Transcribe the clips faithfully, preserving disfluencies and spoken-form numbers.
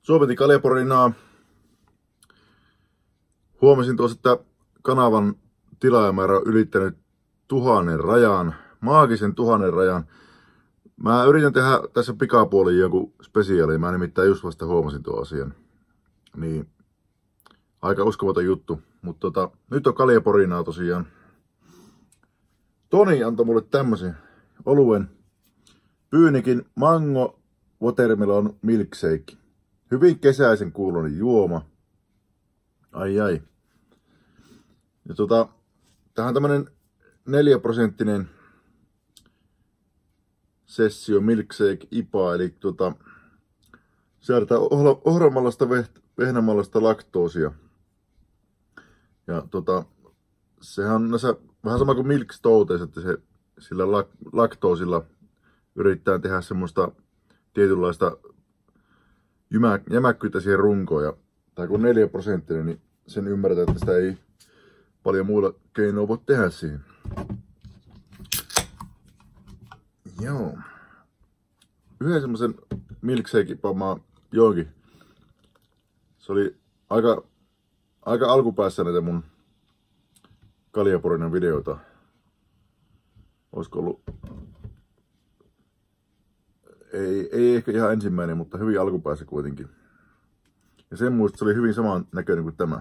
Suometi kaljaporinaa. Huomasin tuossa, että kanavan tilaajamäärä on ylittänyt tuhannen rajan, maagisen tuhannen rajan. Mä yritän tehdä tässä pikapuoliin joku spesiaali. Mä nimittäin just vasta huomasin tuon asian. Niin, aika uskomaton juttu. Mutta tota, nyt on kaljaporinaa tosiaan. Toni antoi mulle tämmösen oluen. Pyynikin mango watermelon milkshake. Hyvin kesäisen kuuloinen juoma. Ai ai. Ja tota, tähän tämmönen neljä prosenttinen sessio milkshake I P A, eli tota, säädetään ohramallasta, vehnämallasta, laktoosia. Ja tota, sehän on näissä vähän sama kuin milk stouteissa, että se sillä lak, laktoosilla yrittää tehdä semmoista tietynlaista jymä, jämäkkyyttä siihen runkoon. Ja tää kun neljä prosenttinen, niin sen ymmärretään, että sitä ei paljon muilla keinoilla voi tehdä siihen. Joo. Yhden semmosen milkshake mä joinkin. Se oli aika, aika alkupäässä näitä mun kaljaporinan videoita. Olisiko ollut... Ei, ei ehkä ihan ensimmäinen, mutta hyvin alkupäässä kuitenkin. Ja sen muista se oli hyvin saman näköinen kuin tämä.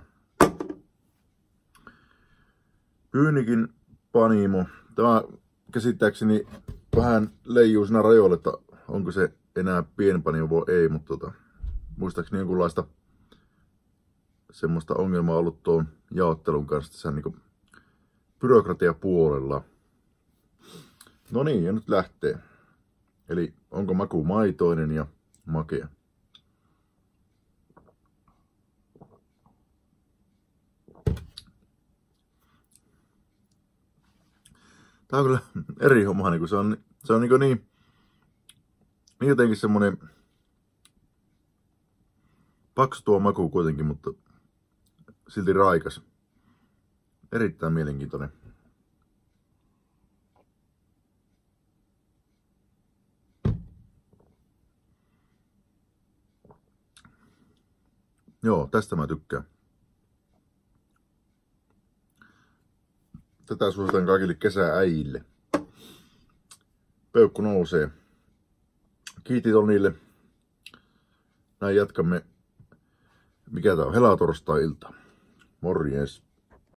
Pyynikin Panimo. Tämä käsittääkseni vähän leijuu siinä rajoilla, että onko se enää pienpanimo vai ei, mutta tota, muistaakseni jonkunlaista semmoista ongelmaa ollut tuon jaottelun kanssa tässä niin byrokratiapuolella. No niin, ja nyt lähtee. Eli onko maku maitoinen ja makea. Tää on kyllä eri homma, niin se on, se on niin, niin, niin jotenkin semmonen paksu tuo maku kuitenkin, mutta silti raikas. Erittäin mielenkiintoinen. Joo, tästä mä tykkään. Tätä suositan kaikille kesääijille. Peukku nousee. Kiitit on niille. Näin jatkamme. Mikä tää on? Helatorstai-ilta. Morjes.